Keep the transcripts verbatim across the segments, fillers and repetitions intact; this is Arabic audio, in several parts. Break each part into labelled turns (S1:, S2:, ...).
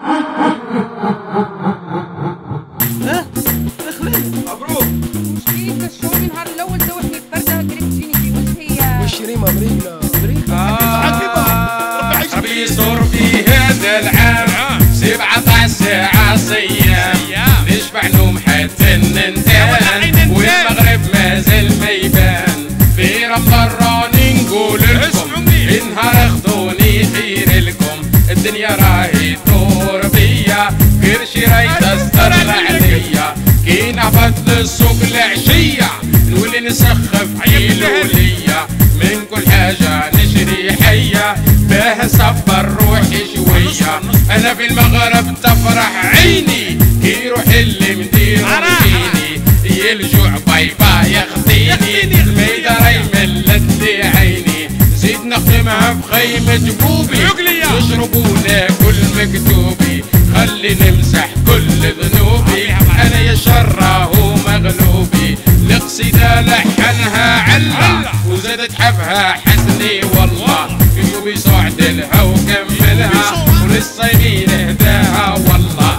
S1: ها دخلت.
S2: مبروك.
S3: وش فيك الشومي نهار الاول دوحني بفرده قريب تجيني في وجهي.
S1: وش ريما مرينا مرينا
S2: آه ربي يستر في هذا العام سبعة ساعة صيام نشبع نوم حتى ننتهي والمغرب مازال ما يبان في رمضان راني نقول لكم النهار خذوني خير لكم الدنيا راهي تدور بيا قرشي راهي تستر عليا كي نهبط للسوق العشية نولي نسخف حيلولية من كل حاجة نشري حية باه نصبر روحي شوية أنا في المغرب تفرح عيني كي يروح اللي مدير يديني يا الجوع باي باي ياخذيني الميدة راهي ملت لي عيني زيد نخدمها في خيمة بوبي نشرب وناكل مكتوبي خلي نمسح كل ذنوبي أنا يا شره مغلوبي القصيدة لحنها علا وزادت حفها حسني والله يوبي صعد لها وكملها وللصايمين اهداها والله.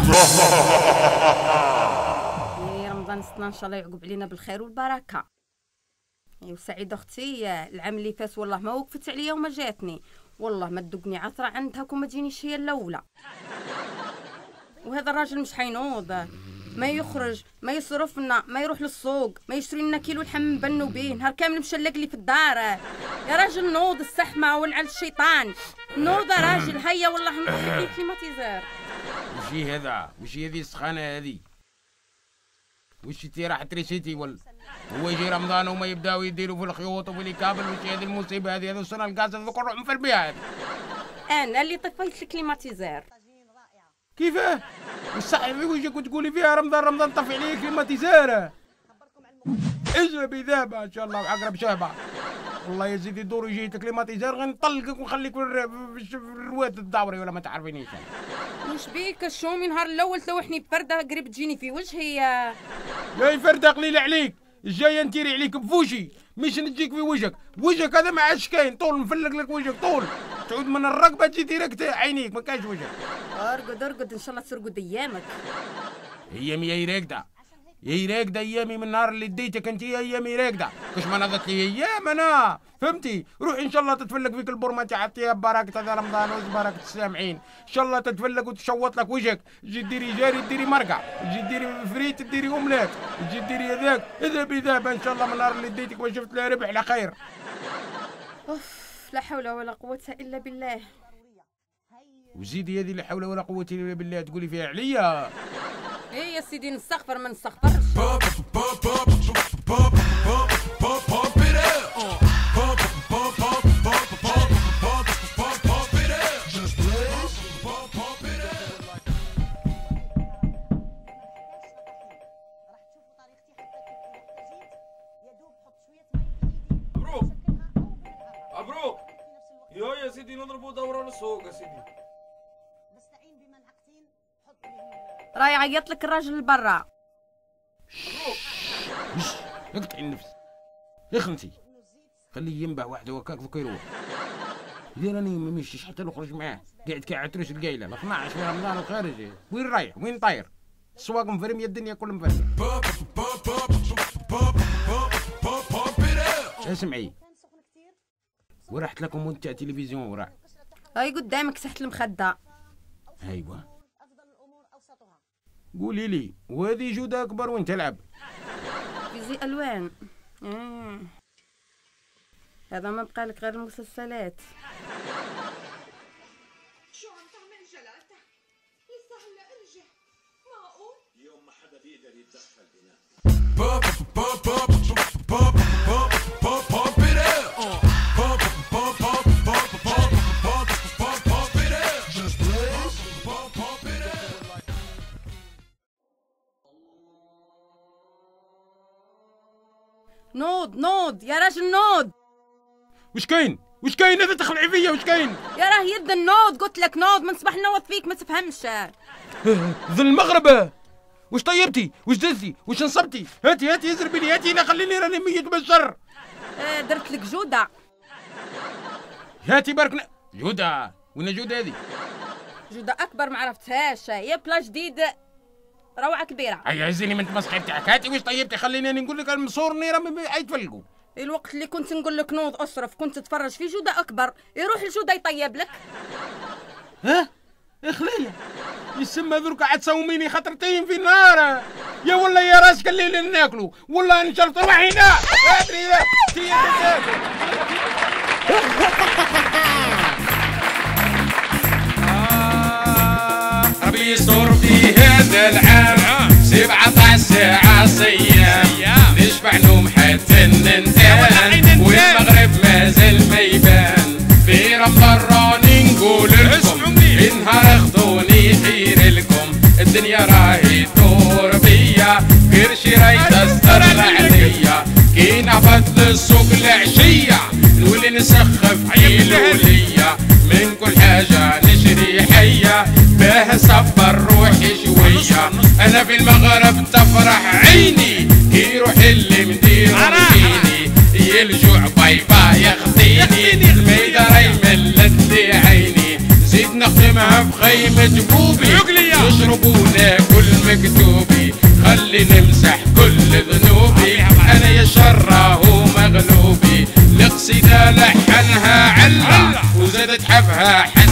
S3: يا رمضان ستنا ان شاء الله يعقب علينا بالخير والبركه. ايوا سعيده اختي العام اللي فات والله ما وقفت عليا وما جاتني والله ما تدقني عثره عندها وما تجينيش هي الاولى. وهذا الراجل مش حينوض ما يخرج ما يصرفنا ما يروح للسوق ما يشتري لنا كيلو لحم نبنوا بيه نهار كامل مشلق لي في الدار. يا راجل نوض السحمه ولعل الشيطان نوض يا راجل هيا والله نحي كليماتيزار.
S2: وش هي هذا؟ وش هي ذي السخانه هذه؟ وش تي راح تريسيتي ولا هو يجي رمضان وما يبداو يديروا في الخيوط وفي الكابل وش هذه المصيبه هذه هذا السنه الغاز هذوك نروح في البيع هذه.
S3: انا اللي طفيت الكليماتيزار.
S2: كيفاه؟ والصح في وجهك وتقولي فيها رمضان رمضان طفي عليك كليماتيزار. اجربي ذابه ان شاء الله وعقرب شهبه. والله يا سيدي دور يجي كليماتيزار غنطلقك ونخليك في الرواد الدوري ولا ما تعرفينيش.
S3: وش بيك الشومي نهار الاول توحني بفرده قريب تجيني في وجهي.
S2: يا فرده قليل عليك الجايه نتيري عليك بفوشي مش نجيك في وجهك وجهك هذا ما عادش كاين طول نفلق لك وجهك طول تعود من الرقبه تجي ديريكت عينيك ما كاينش وجهك.
S3: ارقد ارقد ان شاء الله ترقد ايامك.
S2: ايامي هي راقده هي راقده ايامي من النهار اللي ديتك انت ايامي راقده كش ما نضت لي ايام انا فهمتي. روحي ان شاء الله تتفلق فيك البرمه تاع بركه هذا رمضان وبركه السامعين ان شاء الله تتفلق وتشوط لك وجهك تجي ديري جاري ديري مرقع تجي ديري فريت ديري اومليت تجي ديري هذاك اذهبي ذهب ان شاء الله من النهار اللي ديتك ما شفت لا ربح لا خير.
S3: اوف لا حول ولا قوه الا بالله.
S2: وزيدي هذه لا حول ولا قوه الا بالله تقولي فيها عليا.
S3: ايه يا سيدي نستغفر ما نستغفرش.
S4: مبروك مبروك يا يا سيدي نضربوا دورة للسوق يا سيدي.
S3: راي يعيط لك الراجل برا.
S2: اقطعي النفس يا خنتي خليه ينبع واحد وكاك ذوك يروح. اذا راني ما مشيش حتى نخرج معاه قاعد كيعترش القايله ل اثناش من رمضان وخارج وين رايح وين طاير السواق مفرميه الدنيا كل مفرميه. اسمعي ورحت لكم وانت تلفزيون وراه
S3: هاي قدامك تحت المخده.
S2: ايوه قولي لي وهذه جودة أكبر وين تلعب؟
S3: في زي ألوان. آه. هذا ما بقى لك غير المسلسلات.
S5: شو عم تعمل جلالته؟ لسه هلا ارجع معقول؟ اليوم ما حدا بيقدر يتدخل بينا.
S3: نوض نوض يا راجل نوض.
S2: وش كاين؟ وش كاين هذا تخلعي فيا وش كاين؟
S3: يا راه يد النوض قلت لك نوض من صباح نوض فيك ما تفهمش.
S2: ظل المغرب وش طيبتي؟ وش درتي؟ وش نصبتي؟ هاتي هاتي ازربي لي هاتي لا خليني راني ميت بالشر.
S3: آه درت لك جودة.
S2: هاتي بارك جودة وين جودة هذه؟
S3: جودة اكبر ما عرفتهاش، هي بلا جديد روعه كبيره.
S2: اي عزيني من تمسخر تاعك، هاتي واش طيبتي خليني نقول لك المصورني راه يتفلقوا.
S3: الوقت اللي كنت نقول لك نوض اصرف كنت تتفرج في جودة اكبر، يروح لجودة يطيب لك.
S2: ها يا خلية يسمى ذوك قاعد تسوميني خطرتين في النار يا والله يا راسك الليل ناكلوا والله نشرط روح هنا ادري ربي يستر في هذا العام سبعة عشر ساعة صيام نشبع نوم حتى ننتهي والمغرب مازال ما يبان في رمضان راني نقول لكم النهار خذوني خير لكم الدنيا راهي تدور بيا قرشي راهي تستر عليا كي نهبط للسوق العشية نولي نسخف كيلولية من كل حاجة نشري حية باه نصبر روحي شوية أنا في المغرب تفرح عيني كي يروح اللي مدير فيني يلجوع باي باي ياخذيني الميدة راهي ملت لي عيني زيد نخدمها في خيمة بوبي نشربو ناكل مكتوبي خلي نمسح كل ذنوبي أنا يا شراه مغلوبي القصيدة لحنها علا وزادت حفها